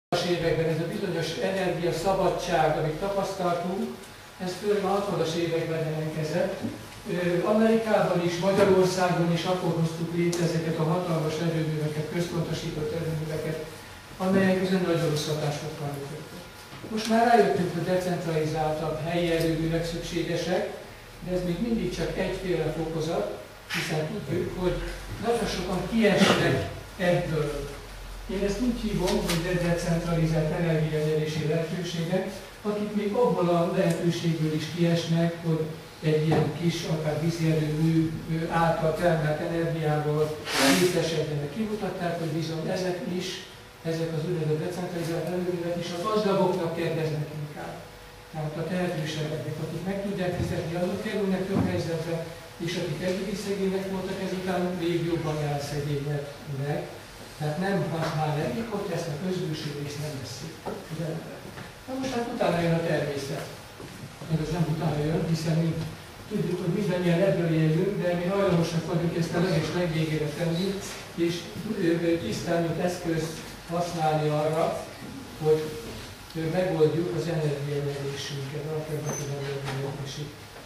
60-as években ez a bizonyos energiaszabadság, amit tapasztaltunk, ez főleg a 60-as években elkezdett. Amerikában is, Magyarországon is akkor hoztuk létre ezeket a hatalmas erőműveket, központosított erőműveket, amelyek bizony nagyon rossz hatásokkal működtek. Most már rájöttünk, hogy decentralizáltabb helyi erőművek szükségesek, de ez még mindig csak egyféle fokozat, hiszen tudjuk, hogy nagyon sokan kiesnek ebből. Én ezt úgy hívom, hogy decentralizált energianyerési lehetőségek, akik még abból a lehetőségből is kiesnek, hogy egy ilyen kis, akár vízi erőmű által termelt energiával részesedjenek. Kimutatták, hogy bizony ezek az úgynevezett decentralizált erőművek is a gazdagoknak kedveznek inkább. Tehát a tehetősebbeknek, akik meg tudják fizetni, azok kerülnek jobb helyzetbe, és akik eddigi szegények voltak, ezután még jobban elszegényednek. Tehát nem használják, hogy ezt a közbülső részt nem veszik. Na most hát utána jön a természet. Meg az nem utána jön, hiszen mi tudjuk, hogy mindannyian ebből élünk, de mi hajlamosak vagyunk ezt a legvégére tenni, és tisztán, mint eszközt használni arra, hogy megoldjuk az energianyerésünket, alapvető energianyerésünk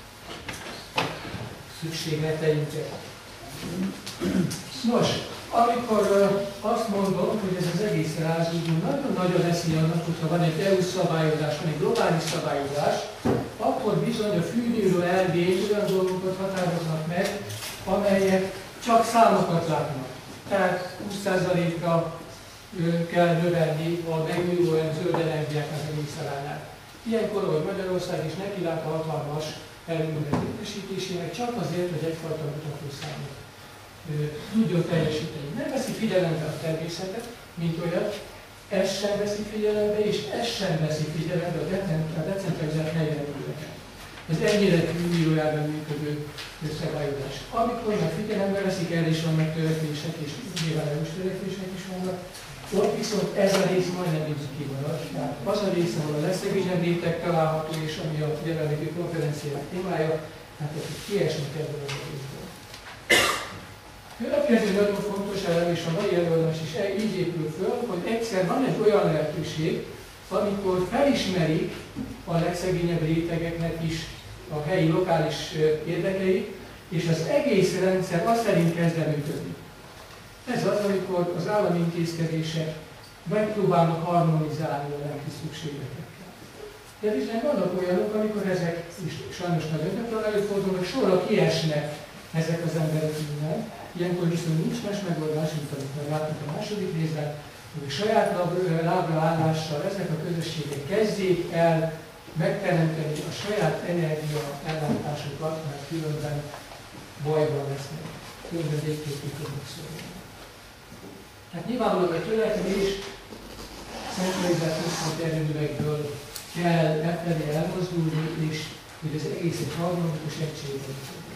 szükségleteinket. Nos, amikor azt mondom, hogy ez az egész rázódó nagyon nagy a veszély annak, hogyha van egy EU szabályozás, van egy globális szabályozás, akkor bizony a fűnyíró elvén olyan dolgokat határoznak meg, amelyek csak számokat látnak. Tehát 20%-ra kell növelni a megújuló zöld energiáknak egész arányát. Ilyenkor, ahogy Magyarország is nekilát a hatalmas erőművek létesítésének, csak azért, hogy egyfajta mutatószámot tudjon teljesíteni. Nem veszi figyelembe a természetet, mint olyat, ez sem veszi figyelembe, és ez sem veszi figyelembe a decentralizált helyi erőműveket. Ez ennyire fűnyírójában működő szabályozás. Amikor már figyelembe veszik, erre is vannak törekvések, és nyilván erős törekvések is vannak, ott viszont ez a rész majdnem mindig kimarad. Tehát az a rész, ahol a legszegényebb réteg található, és ami a jelenlegi konferenciák témája, hát akik kiesnek ebből az részből. Következő nagyon fontos elem, és a mai előadás is így épül föl, hogy egyszer van egy olyan lehetőség, amikor felismerik a legszegényebb rétegeknek is a helyi, lokális érdekeit, és az egész rendszer azt szerint kezd el működni. Ez az, amikor az állami intézkedések megpróbálnak harmonizálni a lelki szükségletekkel. De bizony vannak olyanok, amikor ezek is sajnos nagyon gyakran előfordulnak, sorra kiesnek ezek az emberek innen. Ilyenkor viszont nincs más megoldás, mint amit már láttuk a második részben, hogy a saját lábra állással ezek a közösségek kezdjék el megteremteni a saját energia ellátásukat, mert különben bajban lesznek, különben végképp tudnak szólni. Hát nyilvánvalóan a törekvés centralizált központi erőművekből kell efelé elmozdulni, és hogy az egész egy harmonikus egységben.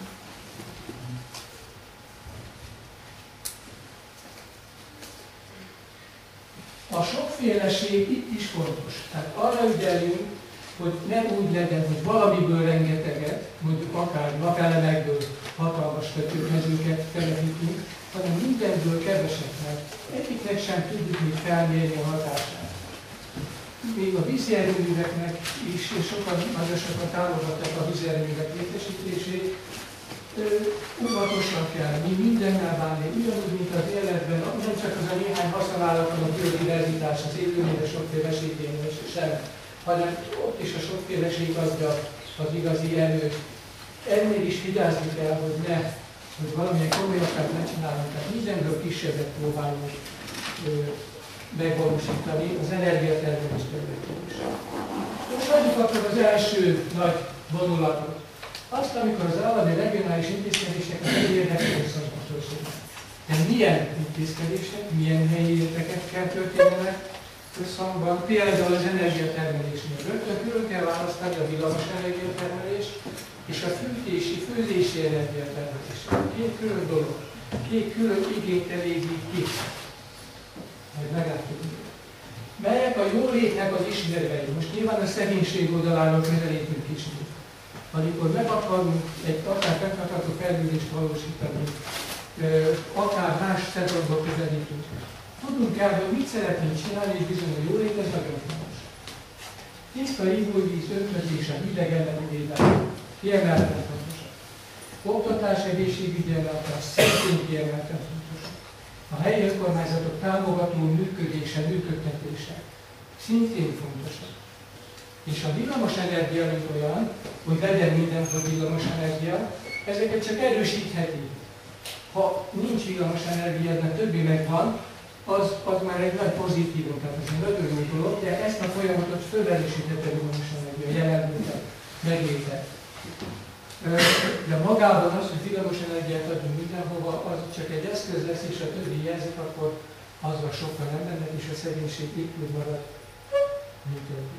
A sokféleség itt is fontos. Tehát arra ügyelünk, hogy nem úgy legyen, hogy valamiből rengeteget, mondjuk akár napelemekből hatalmas kötőmezőket telepítünk, hanem mindenből keveset, mert egyiknek sem tudjuk még felmérni a hatását. Még a vízi erőműveknek is nagyon sokan támogatják a vízi erőművek létesítését, óvatosan kell mindennel bánni, ugyanúgy, mint az életben, nem csak az a néhány használatban a biodiverzitás, az élőlények sokféleségénél sem, hanem ott is a sokféleség adja az igazi erőt. Ennél is vigyázni kell, hogy valamilyen komolyakat ne csinálunk, tehát mindenből kisebbet próbálunk megvalósítani az energiatermelés területén is. Most adjuk akkor az első nagy vonulatot. Azt, amikor az állami regionális intézkedések a helyi érdekekkel összhangban. De milyen intézkedések, milyen helyi érdekekkel történnek összhangban? Például az energiatermelésnél rögtön külön kell választani a villamos energiatermelést és a főzési energiatermelést. Két külön dolog, két külön igényt elégít ki. Majd meglátjuk. Melyek a jólétnek az ismérvei? Most nyilván a szegénység oldaláról közelítünk is. Amikor meg akarunk egy akár fenntartható fejlődést valósítani, akár más szempontból közelítünk. Tudnunk kell, hogy mit szeretnénk csinálni, és bizony a jólétet tiszta ivóvíz öntötése, hideg elleni védelem kiemelten fontosak. Oktatás, egészségügyi ellátás szintén kiemelten fontosak. A helyi önkormányzatok támogató működése, működtetése szintén fontosak. És a villamos energia, mint olyan, hogy legyen mindenhol villamos energia, ezeket csak erősítheti. Ha nincs villamos energia, mert többi megvan, az már egy nagy pozitívum, tehát ez egy nagyon jó dolog, de ezt a folyamatot fölerősítette a villamos energia jelenléte, megléte. De magában az, hogy villamos energiát adunk mindenhova, az csak egy eszköz lesz, és a többi jelzik, akkor azzal sokkal nem mennek, és a szegénység itt úgy marad, mint többi.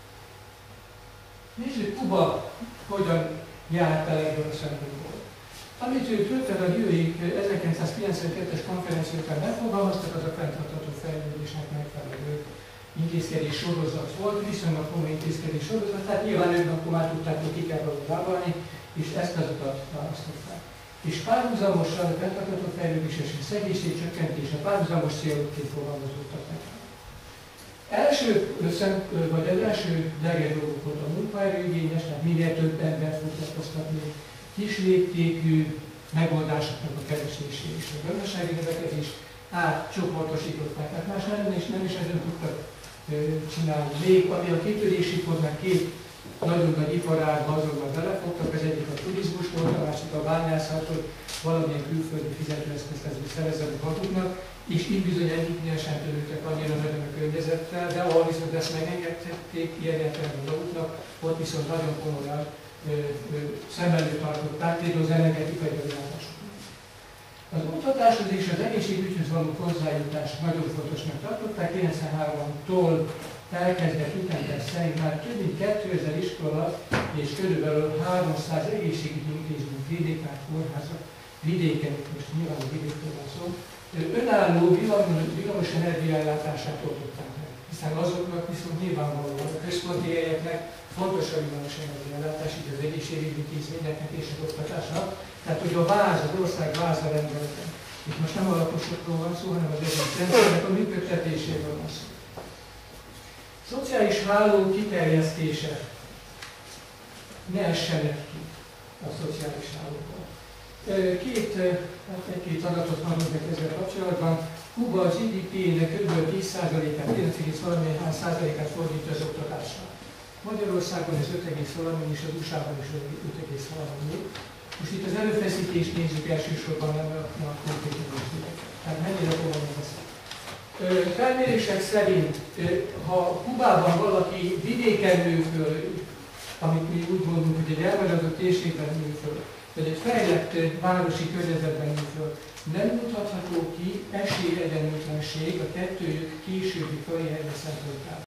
Nézzük, Kuba hogyan járt el ebből a szempontból. Amit ők rögtön a Riói 1992-es konferenciákon megfogalmaztak, az a fenntartható fejlődésnek megfelelő intézkedés sorozat volt, viszonylag komoly intézkedés sorozat, tehát nyilván ők akkor már tudták, hogy ki kell valóban vállalni, és ezt az utat választották. És párhuzamosan a fenntartható fejlődés és a szegénység csökkentése párhuzamos célokként fogalmazódtak meg. Az első legjobb volt a munkaerőigényes, tehát minél több embert foglalkoztatni, kis léptékű megoldásoknak a keresése és a gazdasági növekedés átcsoportosították. Tehát más nem is ezen tudtak csinálni. Még ami a kitörési formák két nagyon nagy iparágba azonban belefogtak, az egyik a turizmus volt, a másik a bányászat, hogy valamilyen külföldi fizetőeszközt ezzel szerezzenek maguknak, és így bizony egyiknél sem törődtek annyira nagyon a környezettel, de ahol viszont ezt megengedték ilyen értelemben maguknak, ott viszont nagyon komolyan szem előtt tartották, például az energetikai beruházásoknak. Az oktatáshoz és az egészségügyhöz való hozzájutást nagyon fontosnak tartották. 93-tól elkezdett ütemterv szerint már több mint 2000 iskola és körülbelül 300 egészségügyi intézmény, vidékák, kórházak, vidéken, most nyilván a vidékről van szó, önálló villamos energiaellátását oldották meg. Hiszen azoknak viszont nyilvánvalóan a központi helyeknek fontos a villamos energiaellátás, így az egészségügyi intézményeknek és az oktatásnak. Tehát, hogy a váz, az ország váza rendelete. Itt most nem alaposokról van szó, hanem az egész rendszernek a működtetéséről van szó. Szociális háló kiterjesztése. Ne essenek ki a szociális hálókon. Egy-két adatot mondok meg ezzel kapcsolatban. Kuba az GDP-nek kb. 10%-át, 9,3%-át fordítja az oktatásra. Magyarországon ez 5,3, és az USA-ban is 5,3. Most itt az erőfeszítést nézzük elsősorban, nem a konkrét időszakot. Tehát mennyire komolyan veszik. Felmérések szerint, ha Kubában valaki vidéken nő föl, amit mi úgy mondunk, hogy egy elmaradott térségben nő föl, vagy egy fejlett városi környezetben nő föl, nem mutatható ki esélyegyenlőtlenség a kettőjük későbbi karrierje szempontjából.